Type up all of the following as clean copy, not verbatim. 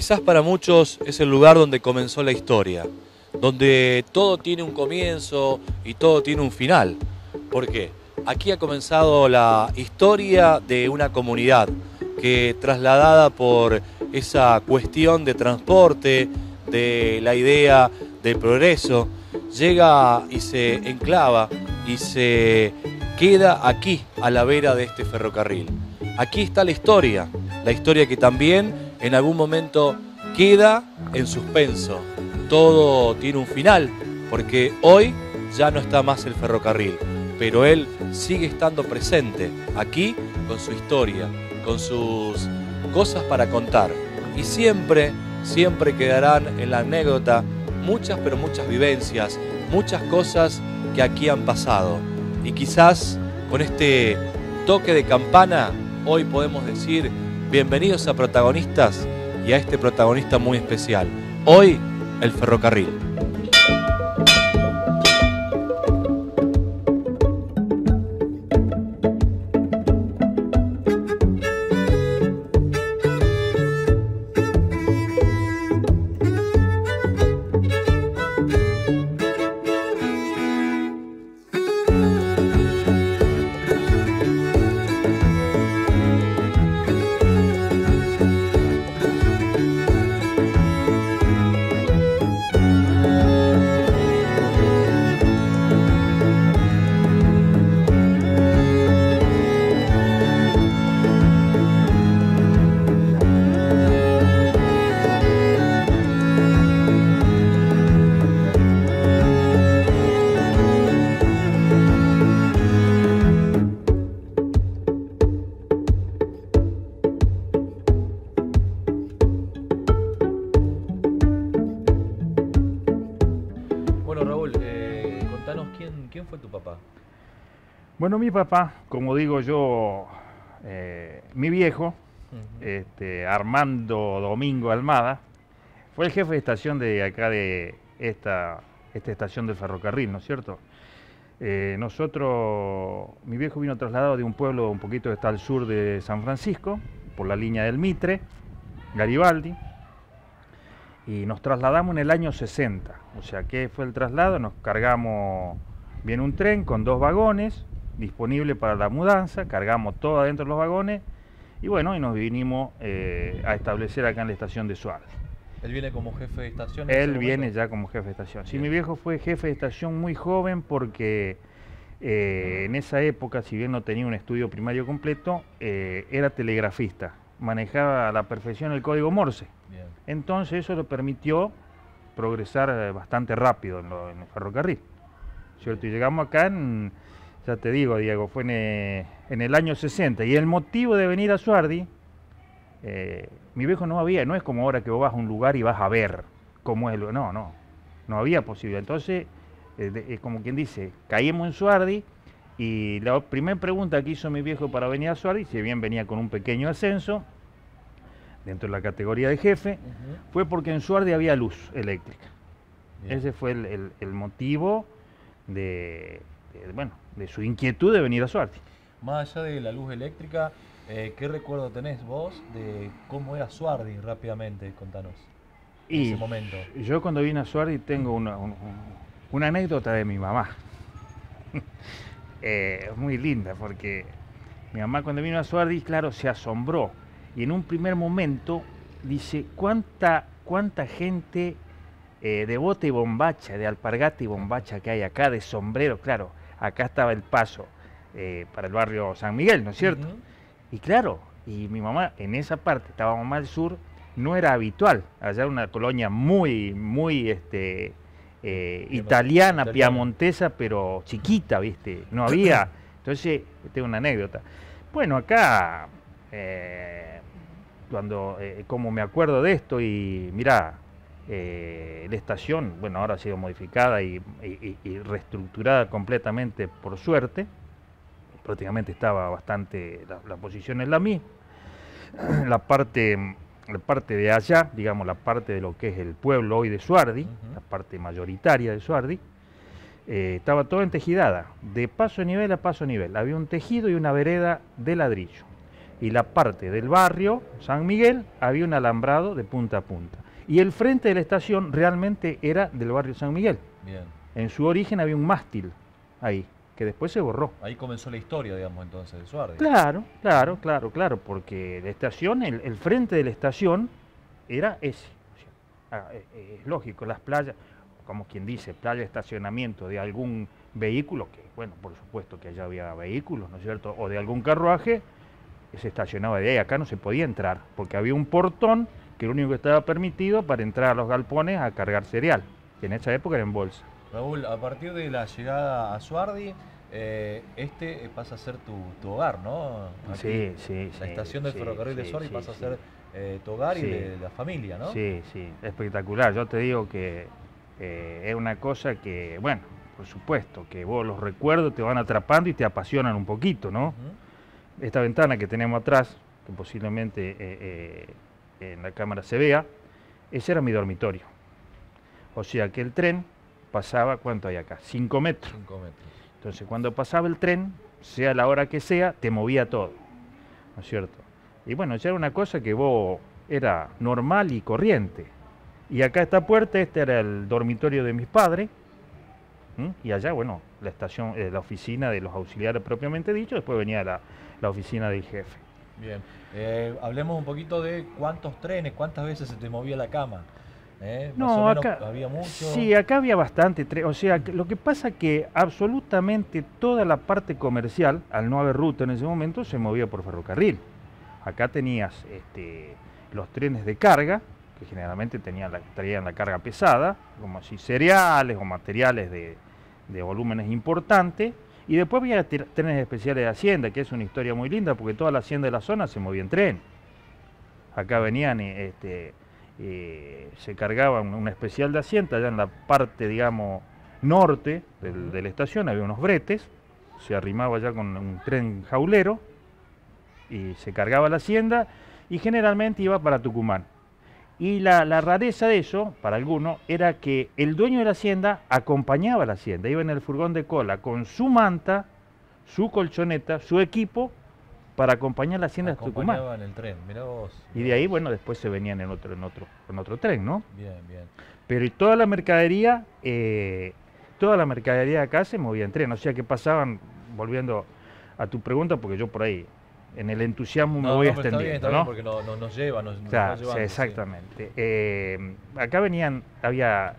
Quizás para muchos es el lugar donde comenzó la historia, donde todo tiene un comienzo y todo tiene un final. ¿Por qué? Aquí ha comenzado la historia de una comunidad que, trasladada por esa cuestión de transporte, de la idea del progreso, llega y se enclava y se queda aquí, a la vera de este ferrocarril. Aquí está la historia que también en algún momento queda en suspenso. Todo tiene un final, porque hoy ya no está más el ferrocarril, pero él sigue estando presente aquí con su historia, con sus cosas para contar. Y siempre quedarán en la anécdota muchas, pero muchas vivencias, muchas cosas que aquí han pasado. Y quizás con este toque de campana hoy podemos decir bienvenidos a protagonistas y a este protagonista muy especial. Hoy, el ferrocarril. Bueno, Raúl, contanos quién fue tu papá. Bueno, mi papá, como digo yo, mi viejo, Armando Domingo Almada, fue el jefe de estación de acá de esta estación del ferrocarril, ¿no es cierto? Mi viejo vino trasladado de un pueblo un poquito que está al sur de San Francisco, por la línea del Mitre, Garibaldi, y nos trasladamos en el año 60. O sea, ¿qué fue el traslado? Nos cargamos bien un tren con 2 vagones, disponible para la mudanza, cargamos todo adentro de los vagones, y bueno, y nos vinimos a establecer acá en la estación de Suárez. ¿Él viene como jefe de estación? Él viene ya como jefe de estación. Sí, mi viejo fue jefe de estación muy joven porque en esa época, si bien no tenía un estudio primario completo, era telegrafista, manejaba a la perfección el código Morse. Bien. Entonces eso le permitió progresar bastante rápido en el ferrocarril, ¿cierto? Y llegamos acá, ya te digo, Diego, fue en el año 60. Y el motivo de venir a Suardi, mi viejo no es como ahora que vos vas a un lugar y vas a ver cómo es no había posibilidad. Entonces, como quien dice, caímos en Suardi y la primera pregunta que hizo mi viejo para venir a Suardi, si bien venía con un pequeño ascenso dentro de la categoría de jefe, fue porque en Suardi había luz eléctrica. Bien. Ese fue el motivo de su inquietud de venir a Suardi. Más allá de la luz eléctrica, ¿qué recuerdo tenés vos de cómo era Suardi rápidamente? Contanos. En ese momento. Yo cuando vine a Suardi tengo una anécdota de mi mamá. Muy linda, porque mi mamá cuando vino a Suardi, claro, se asombró. Y en un primer momento dice, ¿cuánta gente de bota y bombacha, de alpargata y bombacha que hay acá, de sombrero? Claro, acá estaba el paso para el barrio San Miguel, ¿no es cierto? Y claro, y mi mamá en esa parte, estábamos más al sur, no era habitual. Allá era una colonia muy italiana, piamontesa, pero chiquita, ¿viste? No había. Entonces, tengo una anécdota. Bueno, acá, como me acuerdo de esto, y mirá, la estación, bueno, ahora ha sido modificada y reestructurada completamente, por suerte. Prácticamente estaba bastante, la posición es la misma. La parte de allá, digamos, la parte de lo que es el pueblo hoy de Suardi, la parte mayoritaria de Suardi, estaba todo entejidada, de paso a nivel a paso a nivel. Había un tejido y una vereda de ladrillo. y la parte del barrio San Miguel había un alambrado de punta a punta. Y el frente de la estación realmente era del barrio San Miguel. Bien. En su origen había un mástil ahí, que después se borró. Ahí comenzó la historia, digamos, entonces, de Suardi. Claro, claro, claro, claro, porque la estación, el frente de la estación era ese. O sea, es lógico, las playas, como quien dice, playa de estacionamiento de algún vehículo, que bueno, por supuesto que allá había vehículos, ¿no es cierto? O de algún carruaje, se estacionaba de ahí. Acá no se podía entrar, porque había un portón que lo único que estaba permitido para entrar a los galpones a cargar cereal, que en esa época era en bolsa. Raúl, a partir de la llegada a Suardi, pasa a ser tu hogar, ¿no? Aquí, Sí. La estación del ferrocarril de Suardi pasa a ser tu hogar y de la familia, ¿no? Sí, espectacular. Yo te digo que es una cosa que, bueno, por supuesto, que vos los recuerdos te van atrapando y te apasionan un poquito, ¿no? Esta ventana que tenemos atrás, que posiblemente en la cámara se vea, ese era mi dormitorio. O sea que el tren pasaba, ¿cuánto hay acá? 5 metros. 5 metros. Entonces cuando pasaba el tren, sea la hora que sea, te movía todo, ¿no es cierto? Y bueno, ya era una cosa que vos era normal y corriente. Y acá esta puerta, este era el dormitorio de mis padres, y allá, bueno, la estación, la oficina de los auxiliares propiamente dicho, después venía la oficina del jefe. Bien, hablemos un poquito de cuántos trenes, cuántas veces se te movía la cama. No, acá había mucho. Sí, acá había bastante tren. O sea, lo que pasa es que absolutamente toda la parte comercial, al no haber ruta en ese momento, se movía por ferrocarril. Acá tenías los trenes de carga, que generalmente traían la carga pesada, como así cereales o materiales de volúmenes importantes. Y después había trenes especiales de Hacienda, que es una historia muy linda, porque toda la Hacienda de la zona se movía en tren. Acá venían, se cargaban una especial de Hacienda, allá en la parte, digamos, norte de la estación, había unos bretes, se arrimaba ya con un tren jaulero, y se cargaba la Hacienda, y generalmente iba para Tucumán. Y la rareza de eso, para algunos, era que el dueño de la hacienda acompañaba a la hacienda, iba en el furgón de cola con su manta, su colchoneta, su equipo, para acompañar a la hacienda de Tucumán. Acompañaba en el tren, mirá vos. Y de ahí, bueno, después se venían en otro tren, ¿no? Bien, bien. Pero y toda la mercadería acá se movía en tren, o sea que pasaban, volviendo a tu pregunta, porque yo por ahí en el entusiasmo me voy extendiendo, está bien, porque nos lleva, nos claro, lleva sí, exactamente. Acá había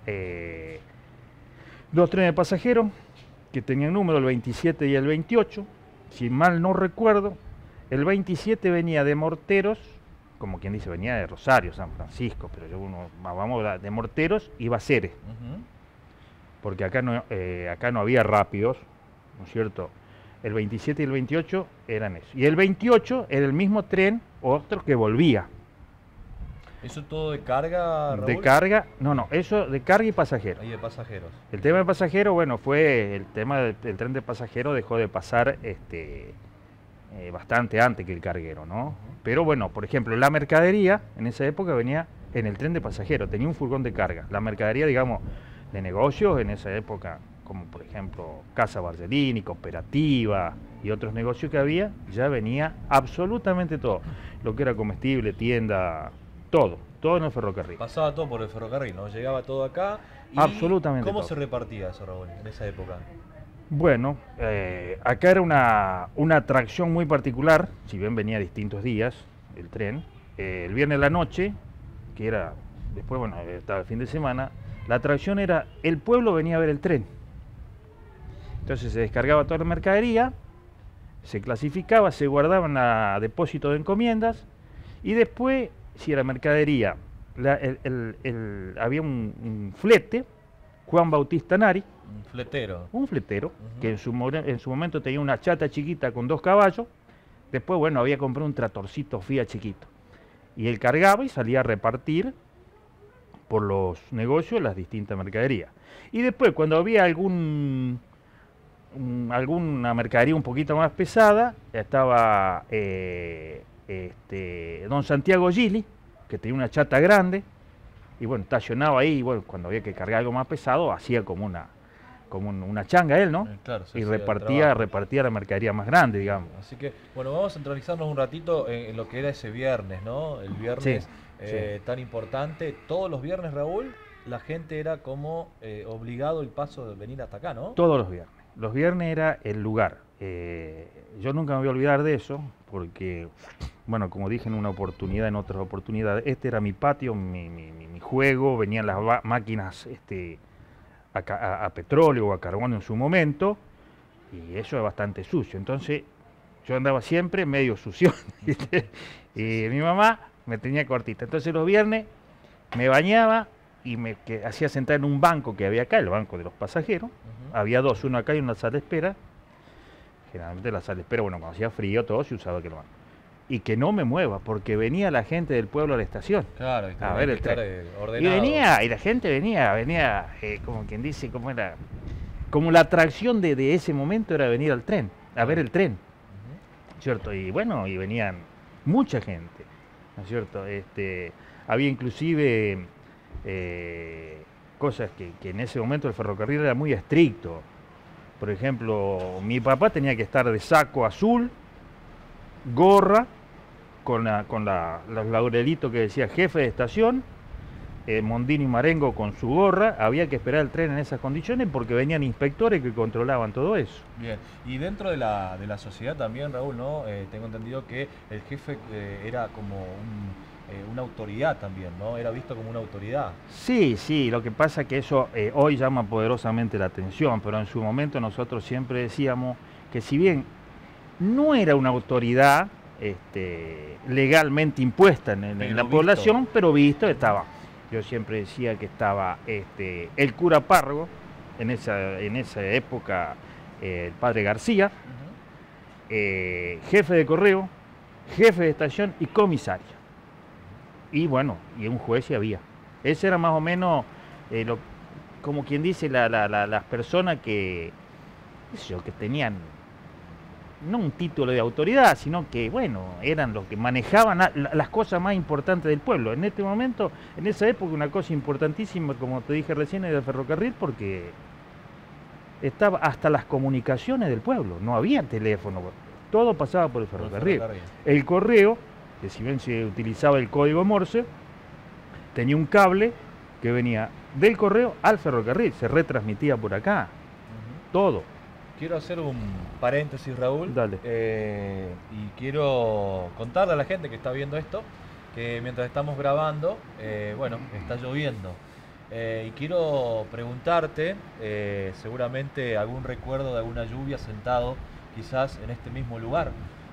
2 trenes de pasajeros que tenían número, el 27 y el 28, si mal no recuerdo. El 27 venía de Morteros, como quien dice, venía de Rosario, San Francisco, pero vamos de Morteros, iba a Ceres, porque acá no había rápidos, ¿no es cierto? El 27 y el 28 eran eso. Y el 28 era el mismo tren, otro que volvía. ¿Eso todo de carga, Raúl? De carga, no, eso de carga y pasajeros. Ahí de pasajeros. El tema de pasajeros, bueno, fue el tema del tren de pasajeros dejó de pasar bastante antes que el carguero, ¿no? Pero bueno, por ejemplo, la mercadería en esa época venía en el tren de pasajeros, tenía un furgón de carga. La mercadería, digamos, de negocios en esa época, como por ejemplo Casa Bargelini, Cooperativa y otros negocios que había, ya venía absolutamente todo. Lo que era comestible, tienda, todo en el ferrocarril. Pasaba todo por el ferrocarril, ¿no? Llegaba todo acá. Y absolutamente ¿cómo todo. se repartía eso, Raúl, en esa época? Bueno, acá era una atracción muy particular, si bien venía distintos días el tren. El viernes de la noche, que era, después, bueno, estaba el fin de semana, la atracción era, el pueblo venía a ver el tren. Entonces se descargaba toda la mercadería, se clasificaba, se guardaban a depósito de encomiendas, y después, si era mercadería, había un flete, Juan Bautista Nari. Un fletero. Un fletero, que en su momento tenía una chata chiquita con 2 caballos, después, bueno, había comprado un tratorcito Fiat chiquito. Y él cargaba y salía a repartir por los negocios las distintas mercaderías. Y después, cuando había alguna mercadería un poquito más pesada, estaba don Santiago Gili, que tenía una chata grande, y bueno, estacionaba ahí, y bueno, cuando había que cargar algo más pesado, hacía como como una changa él, ¿no? Claro, y repartía la mercadería más grande, digamos. Así que, bueno, vamos a centralizarnos un ratito en lo que era ese viernes, ¿no? El viernes tan importante. Todos los viernes, Raúl, la gente era como obligado el paso de venir hasta acá, ¿no? Todos los viernes. Los viernes era el lugar. Yo nunca me voy a olvidar de eso, porque, bueno, como dije en una oportunidad, en otras oportunidades, este era mi patio, mi juego, venían las máquinas a petróleo o a carbón en su momento, y eso es bastante sucio. Entonces, yo andaba siempre medio sucio, ¿viste? Y mi mamá me tenía cortita. Entonces, los viernes me bañaba y me hacía sentar en un banco que había acá, el banco de los pasajeros. Había dos, uno acá y una sala de espera. Generalmente la sala de espera, bueno, cuando hacía frío todo se usaba aquel banco. Y que no me mueva, porque venía la gente del pueblo a la estación. Claro, a ver el tren. Y la gente venía, como quien dice, como era, como la atracción de ese momento era venir al tren, a ver el tren, ¿cierto? Y bueno, y venían mucha gente, ¿no es cierto? Había inclusive cosas que en ese momento el ferrocarril era muy estricto. Por ejemplo, mi papá tenía que estar de saco azul, gorra, con los laurelitos que decía jefe de estación, Mondino y Marengo con su gorra. Había que esperar el tren en esas condiciones porque venían inspectores que controlaban todo eso. Bien, y dentro de la sociedad también, Raúl, ¿no? Tengo entendido que el jefe era como una autoridad también, ¿no? Era visto como una autoridad. Sí, sí, lo que pasa es que eso hoy llama poderosamente la atención, pero en su momento nosotros siempre decíamos que si bien no era una autoridad legalmente impuesta en la población, pero visto estaba. Yo siempre decía que estaba el cura párroco, en esa época el padre García, jefe de correo, jefe de estación y comisario. Y bueno, y un juez sí había. Ese era más o menos, como quien dice, las personas que tenían no un título de autoridad, sino que, bueno, eran los que manejaban las cosas más importantes del pueblo. En este momento, en esa época, una cosa importantísima, como te dije recién, era el ferrocarril, porque estaba hasta las comunicaciones del pueblo, no había teléfono, todo pasaba por el ferrocarril. El correo, que si bien se utilizaba el código Morse, tenía un cable que venía del correo al ferrocarril, se retransmitía por acá, todo. Quiero hacer un paréntesis, Raúl. Dale. Y quiero contarle a la gente que está viendo esto que mientras estamos grabando, bueno, está lloviendo. Y quiero preguntarte, seguramente algún recuerdo de alguna lluvia sentado quizás en este mismo lugar.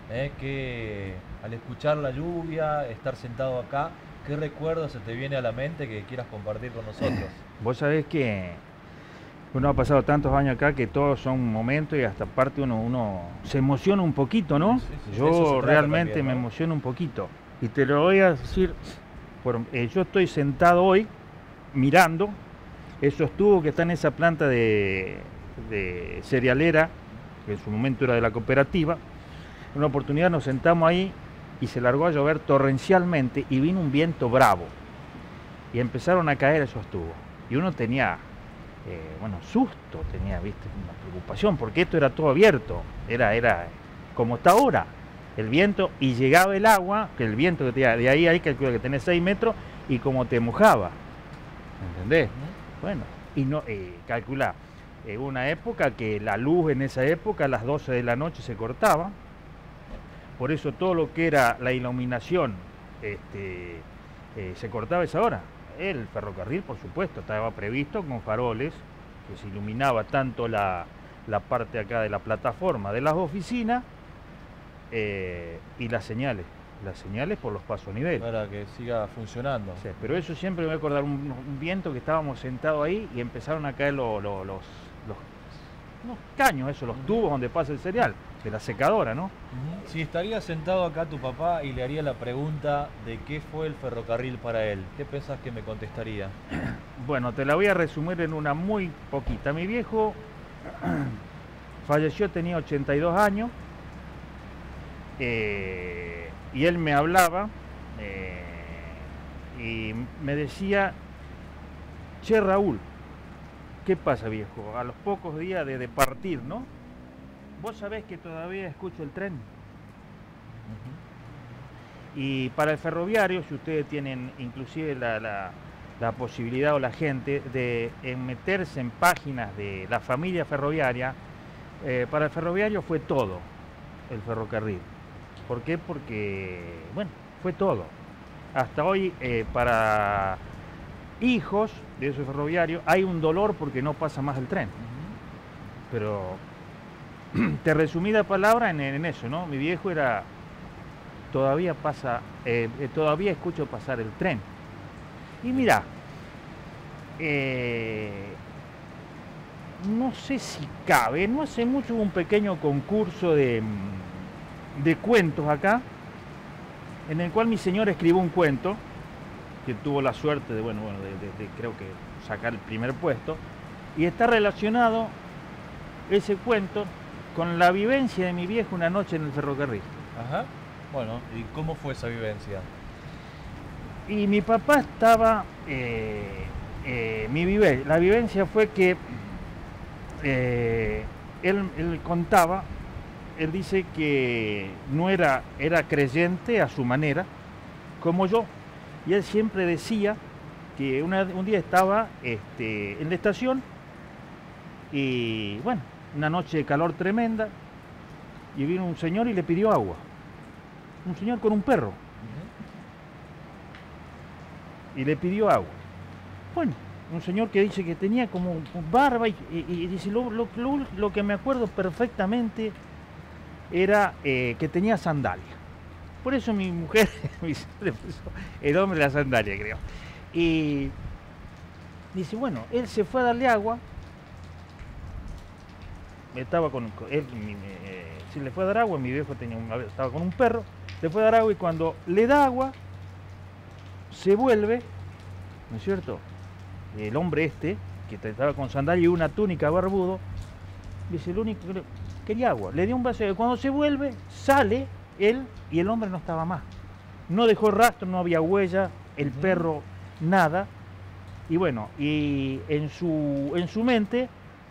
Que al escuchar la lluvia, estar sentado acá, ¿qué recuerdo se te viene a la mente que quieras compartir con nosotros? Vos sabés que uno ha pasado tantos años acá que todos son momentos y hasta parte uno se emociona un poquito, ¿no? Sí, yo realmente también, ¿no? Me emociono un poquito. Y te lo voy a decir, yo estoy sentado hoy mirando esos tubos que están en esa planta de cerealera, que en su momento era de la cooperativa. En una oportunidad nos sentamos ahí y se largó a llover torrencialmente y vino un viento bravo. Y empezaron a caer esos tubos. Y uno tenía... susto, tenía, viste, una preocupación, porque esto era todo abierto, era como está ahora, el viento, y llegaba el agua, que el viento que tenía, de ahí calcula que tenés 6 metros, y como te mojaba, ¿entendés? Bueno, y no, calculá, una época que la luz en esa época, a las 12 de la noche se cortaba, por eso todo lo que era la iluminación, se cortaba a esa hora. El ferrocarril, por supuesto, estaba previsto con faroles que se iluminaba tanto la parte acá de la plataforma de las oficinas y las señales por los pasos a nivel. Para que siga funcionando. Sí, pero eso siempre me voy a acordar un viento que estábamos sentados ahí y empezaron a caer los caños, los tubos donde pasa el cereal, de la secadora, ¿no? Si estaría sentado acá tu papá y le haría la pregunta de qué fue el ferrocarril para él, ¿qué pensás que me contestaría? Bueno, te la voy a resumir en una muy poquita. Mi viejo falleció, tenía 82 años, y él me hablaba y me decía: che, Raúl, ¿Qué pasa, viejo? A los pocos días de partir, ¿no? Vos sabés que todavía escucho el tren. Y para el ferroviario, si ustedes tienen inclusive la posibilidad o la gente de meterse en páginas de la familia ferroviaria, para el ferroviario fue todo el ferrocarril. ¿Por qué? Porque, bueno, fue todo. Hasta hoy, para hijos de esos ferroviarios, hay un dolor porque no pasa más el tren. Pero, te resumida palabra en eso, ¿no? Mi viejo era... Todavía todavía escucho pasar el tren. Y mira, no sé si cabe, no hace mucho hubo un pequeño concurso de cuentos acá, en el cual mi señor escribió un cuento, que tuvo la suerte de, creo que sacar el primer puesto, y está relacionado ese cuento con la vivencia de mi viejo una noche en el ferrocarril. Ajá. Bueno, ¿y cómo fue esa vivencia? Y mi papá estaba, la vivencia fue que él contaba, él dice que no era creyente a su manera, como yo, y él siempre decía que un día estaba en la estación y bueno, una noche de calor tremenda, y vino un señor y le pidió agua. Un señor con un perro. Y le pidió agua. Bueno, un señor que dice que tenía como barba y dice, lo que me acuerdo perfectamente era que tenía sandalia. Por eso mi mujer le puso el hombre de la sandalia, creo. Y dice, bueno, él se fue a darle agua. Estaba se le fue a dar agua, mi viejo estaba con un perro. Le fue a dar agua y cuando le da agua, se vuelve, ¿no es cierto? El hombre que estaba con sandalia y una túnica barbudo, dice, el único que quería agua. Le dio un vaso y cuando se vuelve, sale él y el hombre no estaba más. No dejó rastro, no había huella, el perro, nada. Y bueno, y en su mente,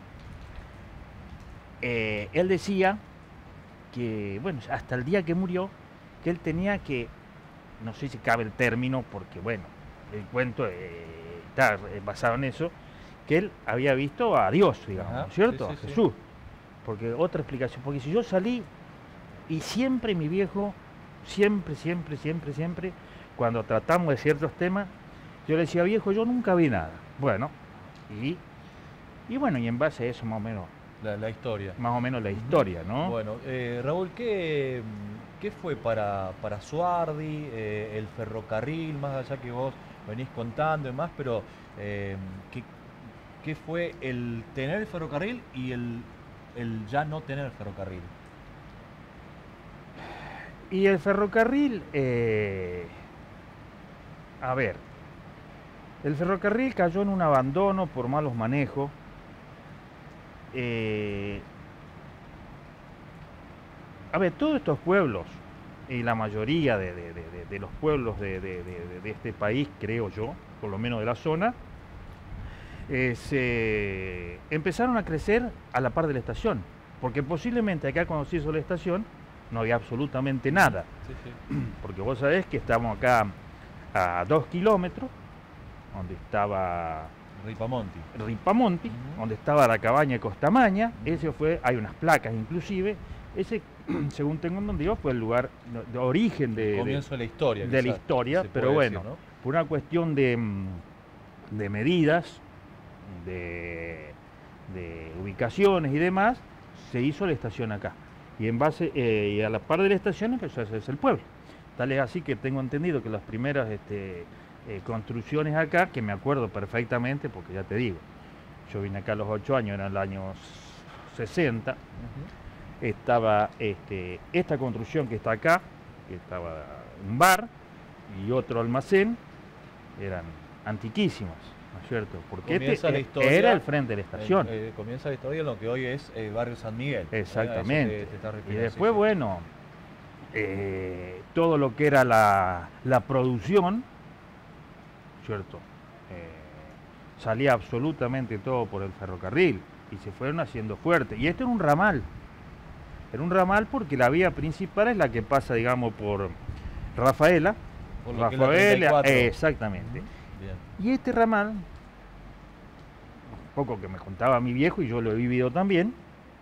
él decía que, bueno, hasta el día que murió, que él tenía que, no sé si cabe el término, porque bueno, el cuento está basado en eso, que él había visto a Dios, digamos, ¿cierto? Sí, a Jesús. Sí. Porque otra explicación, porque si yo salí y siempre mi viejo, siempre, cuando tratamos de ciertos temas, yo le decía, viejo, yo nunca vi nada. Bueno, y bueno, y en base a eso más o menos. La historia. Más o menos la historia, ¿no? Bueno, Raúl, ¿qué fue para Suardi el ferrocarril, más allá que vos venís contando y demás, pero ¿qué fue el tener el ferrocarril y el ya no tener el ferrocarril? Y el ferrocarril, a ver, el ferrocarril cayó en un abandono por malos manejos. A ver, todos estos pueblos y la mayoría de los pueblos de este país, creo yo, por lo menos de la zona, se empezaron a crecer a la par de la estación, porque posiblemente acá cuando se hizo la estación no había absolutamente nada, porque vos sabés que estamos acá a 2 kilómetros, donde estaba Ripamonti, donde estaba la cabaña de Costamaña. Ese hay unas placas inclusive, ese, según tengo entendido, fue el lugar de origen comienzo de la historia. De la historia, pero bueno, decir, ¿no? Por una cuestión de medidas, de ubicaciones y demás, se hizo la estación acá. Y en base, y a la par de la estación empezó a hacerse el pueblo. Tal es así que tengo entendido que las primeras construcciones acá, que me acuerdo perfectamente, porque ya te digo, yo vine acá a los 8 años, eran los años 60, estaba esta construcción que está acá, que estaba un bar y otro almacén, eran antiquísimas, ¿no es cierto? Porque la historia, era el frente de la estación. Comienza la historia en lo que hoy es Barrio San Miguel. Exactamente. Y después, bueno, todo lo que era la producción, ¿cierto? salía absolutamente todo por el ferrocarril y se fueron haciendo fuertes. Y esto era un ramal. Era un ramal porque la vía principal es la que pasa, digamos, por Rafaela. Por lo que es la 34. Exactamente. Bien. Y este ramal, un poco que me contaba mi viejo y yo lo he vivido también,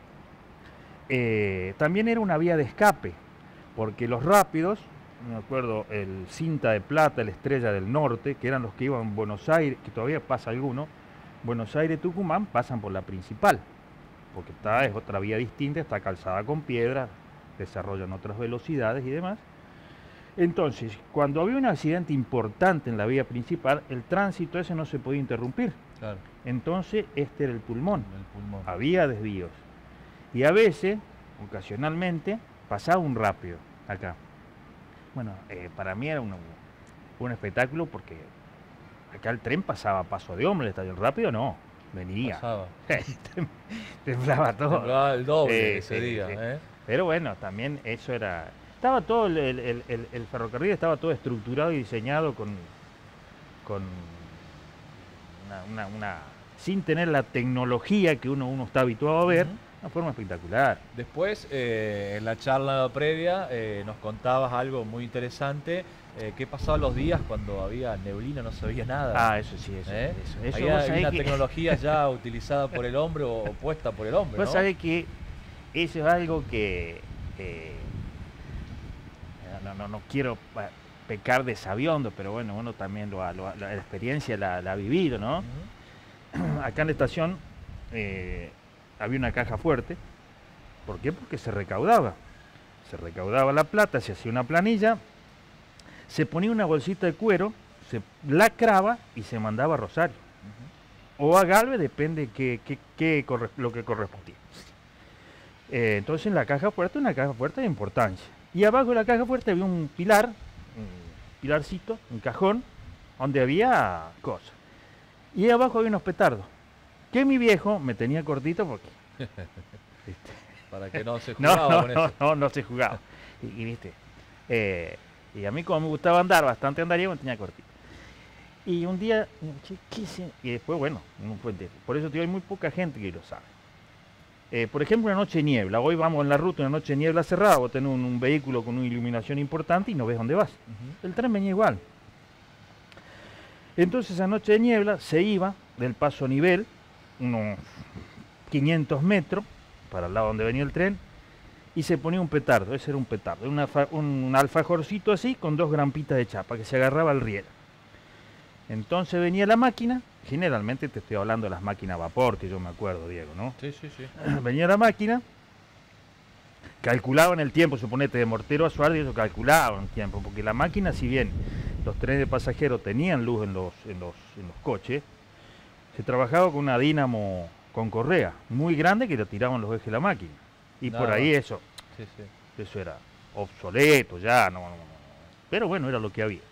también era una vía de escape, porque los rápidos, me acuerdo, el Cinta de Plata, el Estrella del Norte, que eran los que iban a Buenos Aires, que todavía pasa alguno, Buenos Aires-Tucumán, pasan por la principal, porque es otra vía distinta, está calzada con piedra, desarrollan otras velocidades y demás. Entonces, cuando había un accidente importante en la vía principal, el tránsito ese no se podía interrumpir. Claro. Entonces, este era el pulmón. El pulmón. Había desvíos. Y a veces, ocasionalmente, pasaba un rápido acá. Bueno, para mí era un espectáculo porque acá el tren pasaba a paso de hombre, el estadio rápido no, venía. Pasaba. Temblaba todo. Temblaba el doble Sí, ese día. sí. ¿Eh? Pero bueno, también eso era... Estaba todo, el ferrocarril estaba todo estructurado y diseñado con sin tener la tecnología que uno está habituado a ver, una forma espectacular. Después, en la charla previa, nos contabas algo muy interesante. ¿Qué pasaba los días cuando había neblina, no se veía nada? Ah, eso sí, eso. Hay una tecnología ya utilizada por el hombre o puesta por el hombre, Vos ¿no? sabés que eso es algo que... no quiero pecar de sabiondo, pero bueno, uno también la experiencia la ha vivido, ¿no? Acá en la estación había una caja fuerte. ¿Por qué? Porque se recaudaba la plata, se hacía una planilla, se ponía una bolsita de cuero, se lacraba y se mandaba a Rosario o a Galvez, depende lo que correspondía. Entonces en la caja fuerte, una caja fuerte de importancia, y abajo de la caja fuerte había un pilarcito, un cajón donde había cosas, y abajo había unos petardos que mi viejo me tenía cortito porque para que no se jugaba con eso. No se jugaba. Y viste, y a mí como me gustaba andar, bastante andaría, me tenía cortito. Y un día, ¿qué hice? Y después, bueno, por eso te digo, hay muy poca gente que lo sabe. Por ejemplo, una noche de niebla. Hoy vamos en la ruta, una noche de niebla cerrada, vos tenés un vehículo con una iluminación importante y no ves dónde vas. El tren venía igual. Entonces, esa noche de niebla se iba del paso a nivel, unos 500 metros, para el lado donde venía el tren, y se ponía un petardo. Ese era un petardo, un alfajorcito así con 2 grampitas de chapa que se agarraba al riel. Entonces venía la máquina, generalmente te estoy hablando de las máquinas a vapor, que yo me acuerdo, Diego, ¿no? Sí. Venía la máquina, calculaban el tiempo, suponete, de Mortero a Suárez, eso calculaban el tiempo, porque la máquina, si bien los trenes de pasajeros tenían luz en los coches, se trabajaba con una dínamo con correa muy grande que le tiraban los ejes de la máquina. Y por ahí eso era obsoleto ya, no. Pero bueno, era lo que había.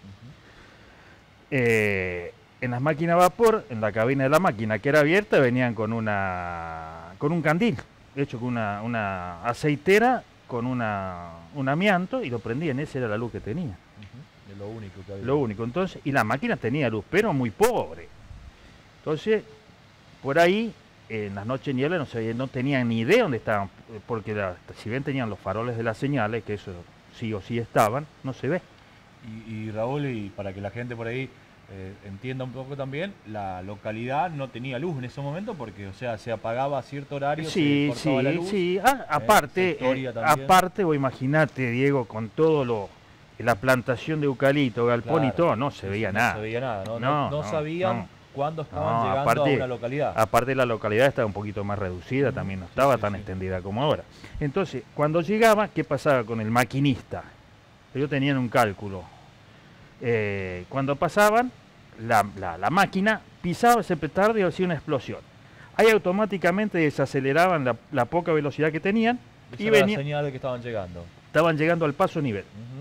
En las máquinas a vapor, en la cabina de la máquina que era abierta, venían con un candil, hecho con una aceitera, con un amianto, y lo prendían, esa era la luz que tenía. Es lo único que había. Lo único, entonces, y la máquina tenía luz, pero muy pobre. Entonces, por ahí, en las noches de niebla no tenían ni idea dónde estaban, porque si bien tenían los faroles de las señales, que eso sí o sí estaban, no se ve. Y Raúl, y para que la gente por ahí entienda un poco también, la localidad no tenía luz en ese momento porque, o sea, se apagaba a cierto horario, se cortaba la luz. Sí. Aparte, vos imaginate, Diego, con todo la plantación de eucalipto, galpón y todo, no se veía nada. No se veía nada, no sabían cuándo estaban llegando aparte, a una localidad. Aparte la localidad estaba un poquito más reducida, también no estaba tan extendida como ahora. Entonces, cuando llegaba, ¿qué pasaba con el maquinista? Ellos tenían un cálculo. Cuando pasaban, la máquina pisaba ese petardo y hacía una explosión. Ahí automáticamente desaceleraban la poca velocidad que tenían. Esa y era la señal de que estaban llegando. Estaban llegando al paso nivel.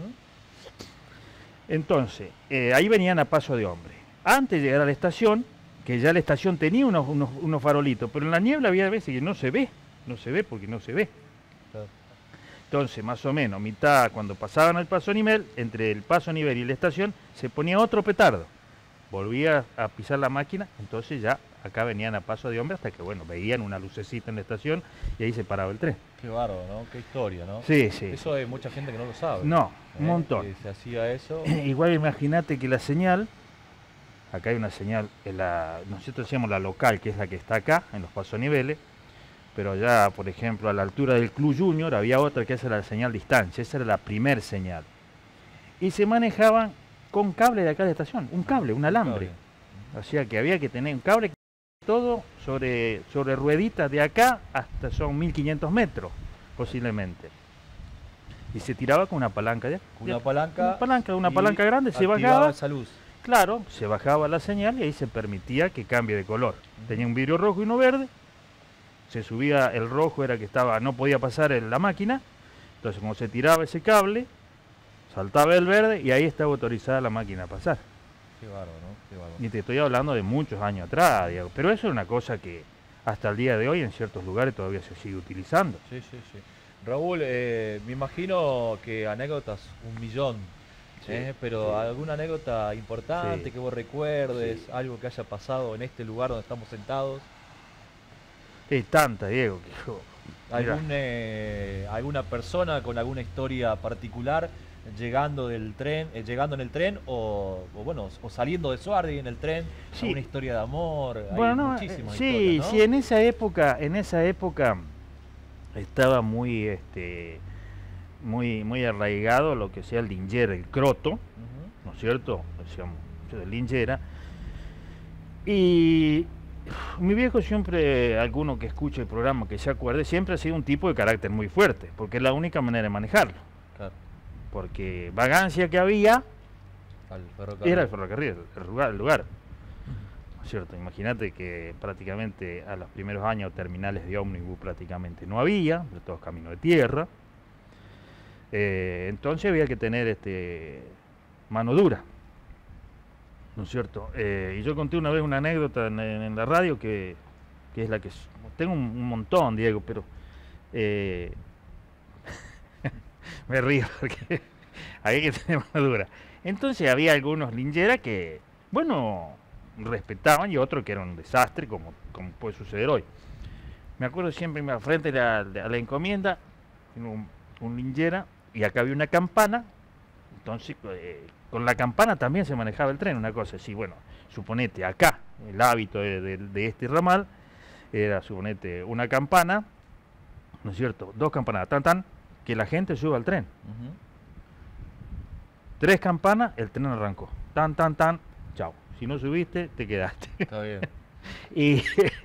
Entonces, ahí venían a paso de hombre. Antes de llegar a la estación, que ya la estación tenía unos farolitos, pero en la niebla había veces que no se ve porque no se ve. Claro. Entonces, más o menos, mitad, cuando pasaban al paso a nivel, entre el paso a nivel y la estación, se ponía otro petardo. volvía a pisar la máquina, entonces ya acá venían a paso de hombre hasta que, bueno, veían una lucecita en la estación y ahí se paraba el tren. Qué bárbaro, ¿no? Qué historia, ¿no? Sí, sí. Eso hay mucha gente que no lo sabe. No, un montón. Que se hacía eso. Igual imagínate que la señal, acá hay una señal, nosotros decíamos la local, que es la que está acá, en los pasoniveles, pero allá, por ejemplo, a la altura del Club Junior había otra que esa era la señal distancia, esa era la primer señal. Y se manejaban con cable de acá de estación, un cable, un alambre. O sea que había que tener un cable todo sobre rueditas de acá hasta son 1500 metros, posiblemente. Y se tiraba con una palanca ya. Una palanca grande, se bajaba esa luz. Claro, se bajaba la señal y ahí se permitía que cambie de color. Tenía un vidrio rojo y uno verde. Se subía, el rojo era que no podía pasar la máquina. Entonces cuando se tiraba ese cable, saltaba el verde y ahí estaba autorizada la máquina a pasar. Qué bárbaro, ¿no? Qué bárbaro. Y te estoy hablando de muchos años atrás, Diego. Pero eso es una cosa que hasta el día de hoy en ciertos lugares todavía se sigue utilizando. Sí, sí, sí. Raúl, me imagino que anécdotas 1.000.000, Sí, pero sí. alguna anécdota importante Sí. que vos recuerdes, Sí. algo que haya pasado en este lugar donde estamos sentados. Es tanta, Diego, que ¿Alguna persona con alguna historia particular llegando en el tren o saliendo de Suardi en el tren? Sí. ¿Alguna historia de amor? Bueno, Hay no, muchísimas sí, historias, ¿no? sí, en esa época estaba muy, muy arraigado lo que sea el linjer, el croto, Ujú. ¿no es cierto? Decíamos, el linjera. Y mi viejo siempre, alguno que escuche el programa, que se acuerde, siempre ha sido un tipo de carácter muy fuerte, porque es la única manera de manejarlo. Claro, Porque vagancia que había al ferrocarril. era el ferrocarril, el lugar. ¿No es cierto? Imagínate que prácticamente a los primeros años terminales de ómnibus prácticamente no había, de todos caminos de tierra. Entonces había que tener mano dura, ¿no es cierto? Y yo conté una vez una anécdota en la radio que es la que... Tengo un montón, Diego, pero... me río porque había que tener mano dura. Entonces había algunos linjeras que, bueno, respetaban y otros que eran un desastre, como puede suceder hoy. Me acuerdo siempre frente a la encomienda, un linjera, y acá había una campana. Entonces, con la campana también se manejaba el tren, una cosa así. Bueno, suponete, acá, el hábito de este ramal era, suponete, una campana, ¿no es cierto? 2 campanadas, tan, que la gente suba al tren. Ujú. 3 campanas, el tren arrancó. Tan, chao. Si no subiste, te quedaste. Está bien. y,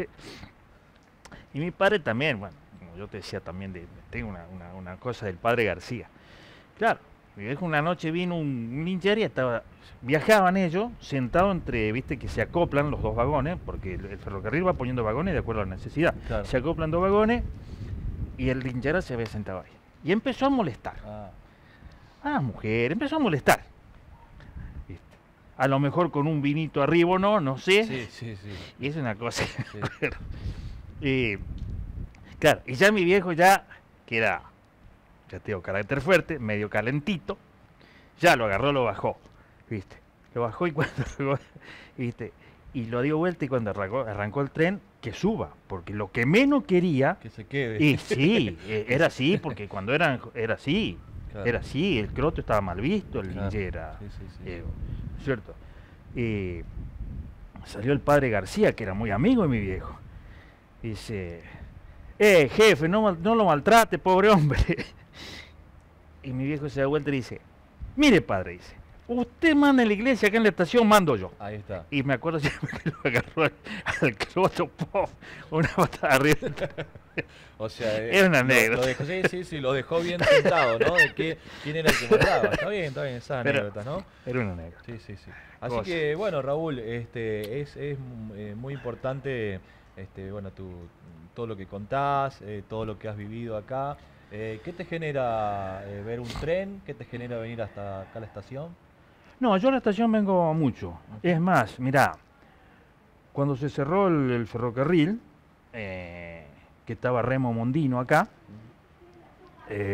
y mi padre también, bueno, como yo te decía también, tengo una cosa del padre García. Claro, mi viejo una noche vino un lincher y viajaban ellos sentados entre, viste que se acoplan los 2 vagones, porque el ferrocarril va poniendo vagones de acuerdo a la necesidad. Claro. Se acoplan 2 vagones y el linchera se había sentado ahí. Y empezó a molestar. Mujer, empezó a molestar. ¿Viste? A lo mejor con un vinito arriba, no sé. Sí, sí, sí. Y es una cosa. Sí. Claro, y ya mi viejo ya tengo carácter fuerte, medio calentito, ya lo agarró, lo bajó, ¿viste? Lo bajó y cuando ¿viste? Y lo dio vuelta y cuando arrancó el tren, que suba, porque lo que menos quería... Que se quede. Y sí, era así, porque cuando era así, Claro. era así, el croto estaba mal visto, el Claro. linjera, Sí, sí, sí. ¿cierto? Y salió el padre García, que era muy amigo de mi viejo, dice, jefe, no lo maltrate, pobre hombre. Y mi viejo se da vuelta y dice, mire padre, dice, usted manda en la iglesia, acá en la estación mando yo. Ahí está. Y me acuerdo siempre que lo agarró al croto, ¡puf! Una patada arriba. O sea, Era una anécdota. Lo dejó bien sentado, ¿no? De quién era el que mandaba. Está bien, esas Pero anécdotas, ¿no? Era una anécdota. Sí, sí, sí. Así Cosa. que, bueno, Raúl, es muy importante, todo lo que contás, todo lo que has vivido acá. ¿Qué te genera ver un tren? ¿Qué te genera venir hasta acá a la estación? No, yo a la estación vengo mucho. Es más, mirá, cuando se cerró el ferrocarril, que estaba Remo Mondino acá,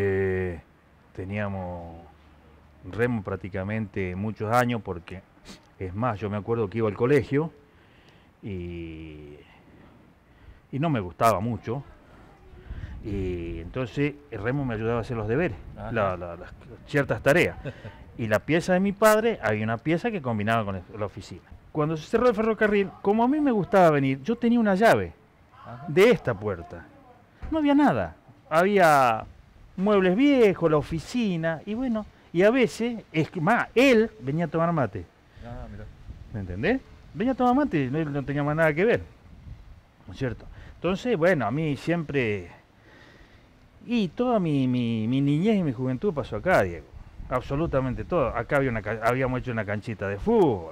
teníamos Remo prácticamente muchos años porque Es más, yo me acuerdo que iba al colegio y, y no me gustaba mucho. Y entonces el Remo me ayudaba a hacer los deberes, las ciertas tareas. Y la pieza de mi padre, había una pieza que combinaba con la oficina. Cuando se cerró el ferrocarril, como a mí me gustaba venir, yo tenía una llave de esta puerta. No había nada. Había muebles viejos, la oficina, y bueno, y a veces, es que más, él venía a tomar mate. Mirá. ¿Me entendés? Venía a tomar mate, él no tenía más nada que ver. ¿No es cierto? Entonces, bueno, a mí siempre... Y toda mi niñez y mi juventud pasó acá, Diego. Absolutamente todo. Acá habíamos hecho una canchita de fútbol.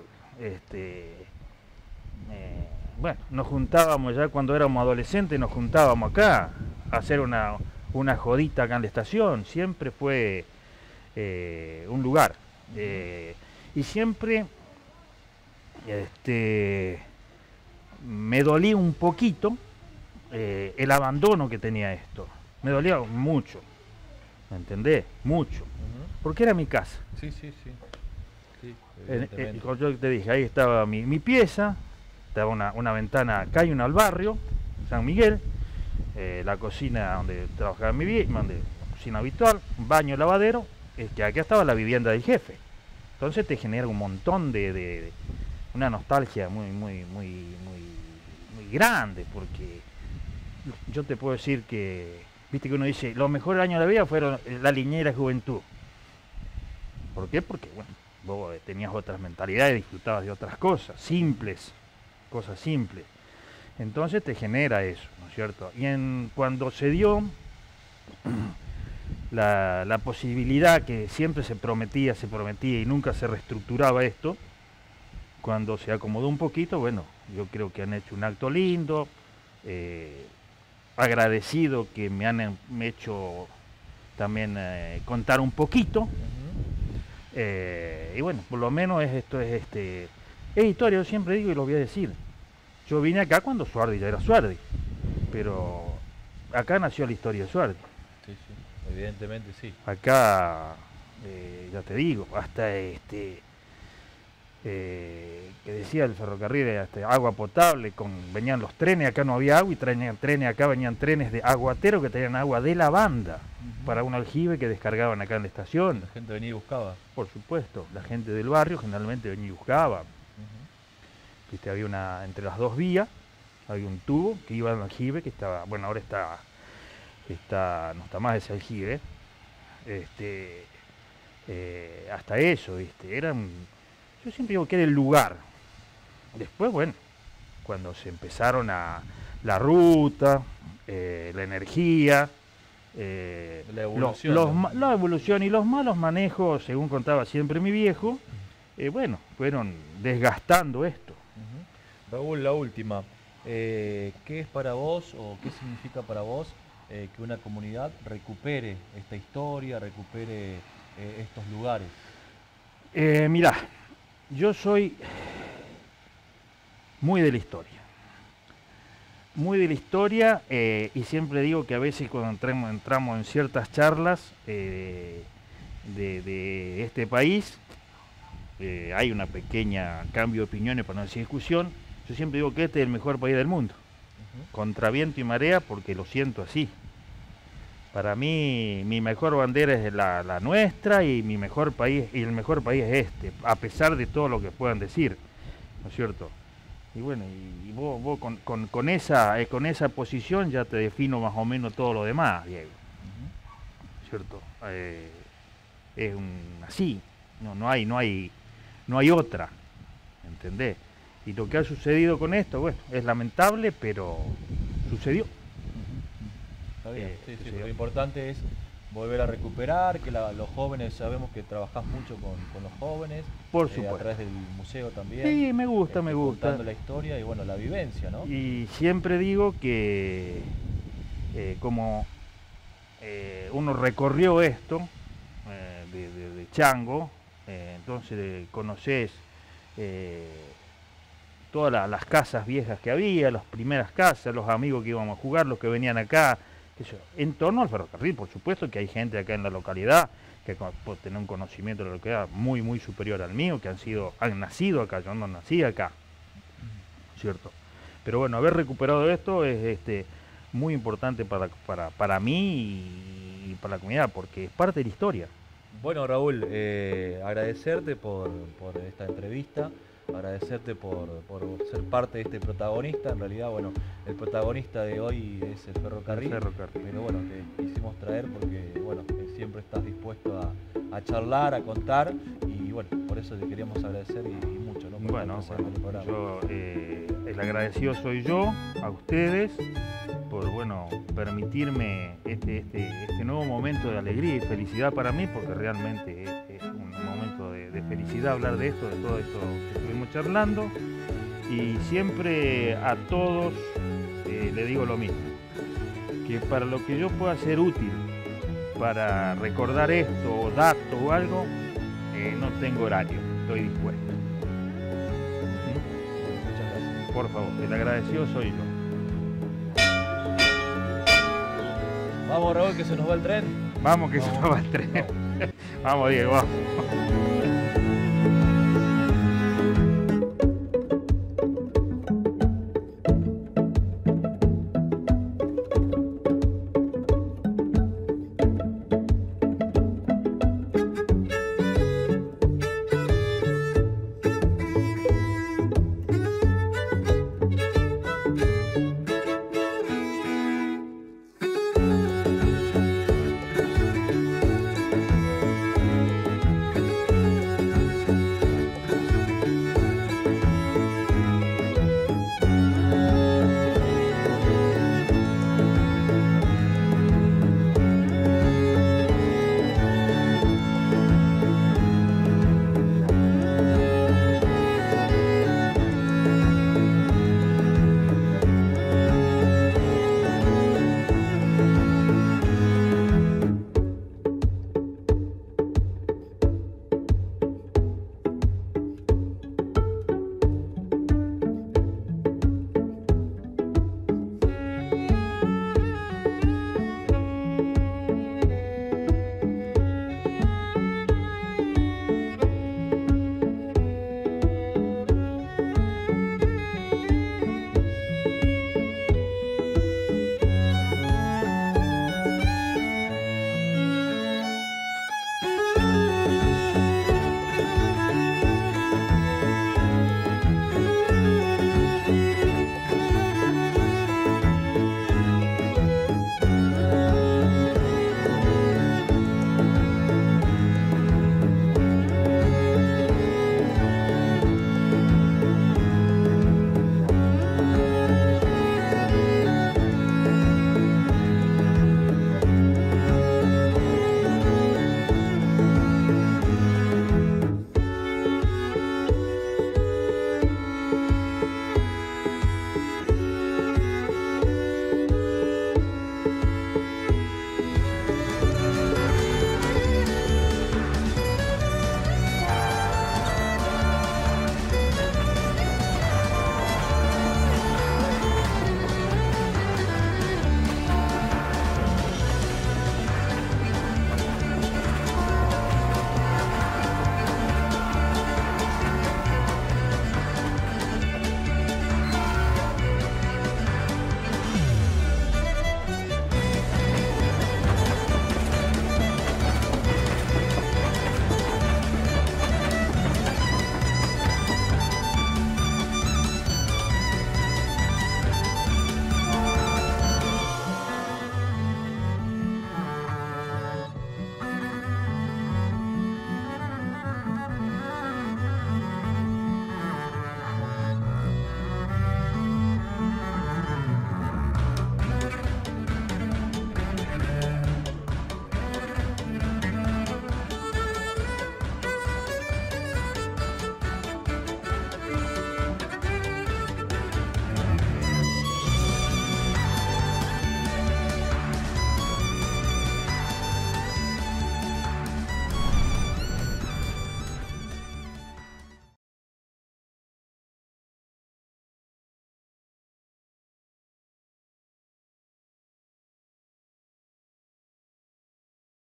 Bueno, nos juntábamos ya cuando éramos adolescentes, nos juntábamos acá a hacer una jodita acá en la estación. Siempre fue un lugar. Y siempre me dolía un poquito el abandono que tenía esto. Me dolía mucho, ¿me entendés? Mucho, porque era mi casa. Sí. Como yo te dije, ahí estaba mi pieza, estaba una ventana acá y una al barrio, San Miguel, la cocina donde trabajaba mi vieja, la cocina habitual, un baño, lavadero, que acá estaba la vivienda del jefe. Entonces te genera un montón de una nostalgia muy grande, porque yo te puedo decir que, viste que uno dice, los mejores años de la vida fueron la liñera juventud. ¿Por qué? Porque, bueno, vos tenías otras mentalidades, disfrutabas de otras cosas, cosas simples. Entonces te genera eso, ¿no es cierto? Y cuando se dio la posibilidad que siempre se prometía y nunca se reestructuraba esto, cuando se acomodó un poquito, bueno, yo creo que han hecho un acto lindo, agradecido que me han hecho también contar un poquito. Y bueno, por lo menos es historia, yo siempre digo y lo voy a decir. Yo vine acá cuando Suardi ya era Suardi, pero acá nació la historia de Suardi. Sí, evidentemente sí. Acá, ya te digo, hasta que decía el ferrocarril, agua potable, venían los trenes, acá no había agua y traían trenes, acá venían trenes de aguatero que traían agua de la banda para un aljibe que descargaban acá en la estación. La gente venía y buscaba. Por supuesto, la gente del barrio generalmente venía y buscaba. Viste, había entre las dos vías, había un tubo que iba al aljibe, que estaba, bueno, ahora no está más ese aljibe, hasta eso, ¿viste? Yo siempre digo que era el lugar. Después, bueno, cuando se empezaron la ruta, la energía, la evolución, la evolución y los malos manejos, según contaba siempre mi viejo, bueno, fueron desgastando esto. Raúl, la última. ¿Qué es para vos o qué significa para vos que una comunidad recupere esta historia, recupere estos lugares? Mirá, yo soy muy de la historia, y siempre digo que a veces cuando entramos en ciertas charlas de este país, hay una pequeña cambio de opiniones, para no decir discusión. Yo siempre digo que este es el mejor país del mundo, contra viento y marea, porque lo siento así. Para mí, mi mejor bandera es la nuestra, y el mejor país es este, a pesar de todo lo que puedan decir, ¿no es cierto? Y bueno, y vos con esa posición ya te defino más o menos todo lo demás, Diego. ¿Cierto? Es así, no hay otra, ¿entendés? Y lo que ha sucedido con esto, bueno, es lamentable, pero sucedió. Está bien, sí, lo importante es volver a recuperar, que los jóvenes, sabemos que trabajás mucho con los jóvenes, por supuesto, a través del museo también. Sí, me gusta. Contando la historia y bueno, la vivencia, ¿no? Y siempre digo que como uno recorrió esto de Chango, entonces conoces todas las casas viejas que había, las primeras casas, los amigos que íbamos a jugar, los que venían acá, qué sé yo, en torno al ferrocarril. Por supuesto que hay gente acá en la localidad que puede tener un conocimiento de la localidad muy, muy superior al mío, que han nacido acá, yo no nací acá, ¿cierto? Pero bueno, haber recuperado esto es muy importante para mí y para la comunidad, porque es parte de la historia. Bueno, Raúl, agradecerte por esta entrevista, agradecerte por ser parte de este protagonista. En realidad, bueno, el protagonista de hoy es el ferrocarril, pero bueno, te quisimos traer porque, bueno, siempre estás dispuesto a charlar, a contar, y bueno, por eso te queríamos agradecer y mucho, ¿no? Bueno, yo, el agradecido soy yo, a ustedes, por bueno, permitirme este nuevo momento de alegría y felicidad para mí, porque realmente es un momento de felicidad hablar de esto, de todo esto que estuvimos charlando, y siempre a todos le digo lo mismo, que para lo que yo pueda ser útil, para recordar esto, o datos o algo, no tengo horario, estoy dispuesto. Muchas gracias. Por favor, el agradecido soy yo. Vamos, Raúl, que se nos va el tren. Vamos que se nos va el tren. Vamos, Diego, vamos.